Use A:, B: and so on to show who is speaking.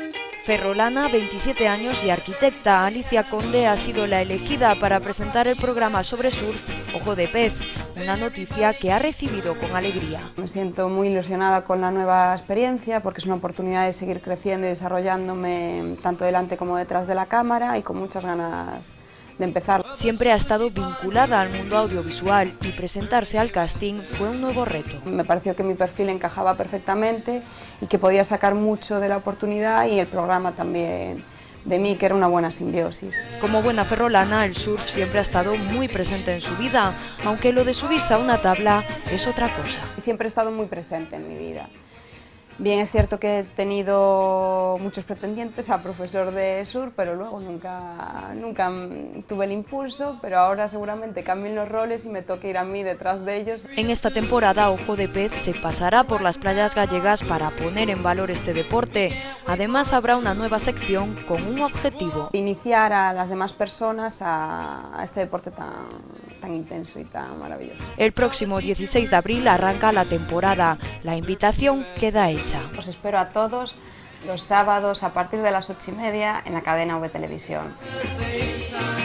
A: Ferrolana, 27 años y arquitecta, Alicia Conde ha sido la elegida para presentar el programa sobre surf Ojo de Pez, una noticia que ha recibido con alegría.
B: Me siento muy ilusionada con la nueva experiencia porque es una oportunidad de seguir creciendo y desarrollándome tanto delante como detrás de la cámara y con muchas ganas de empezar.
A: Siempre ha estado vinculada al mundo audiovisual y presentarse al casting fue un nuevo reto.
B: Me pareció que mi perfil encajaba perfectamente y que podía sacar mucho de la oportunidad y el programa también de mí, que era una buena simbiosis.
A: Como buena ferrolana, el surf siempre ha estado muy presente en su vida, aunque lo de subirse a una tabla es otra cosa.
B: Siempre he estado muy presente en mi vida. Bien, es cierto que he tenido muchos pretendientes a profesor de surf, pero luego nunca tuve el impulso, pero ahora seguramente cambien los roles y me toque ir a mí detrás de ellos.
A: En esta temporada, Ojo de Pez se pasará por las playas gallegas para poner en valor este deporte. Además, habrá una nueva sección con un objetivo:
B: iniciar a las demás personas a este deporte tan intenso y tan maravilloso.
A: El próximo 16 de abril arranca la temporada. La invitación queda hecha.
B: Os espero a todos los sábados a partir de las 8:30 en la cadena V Televisión.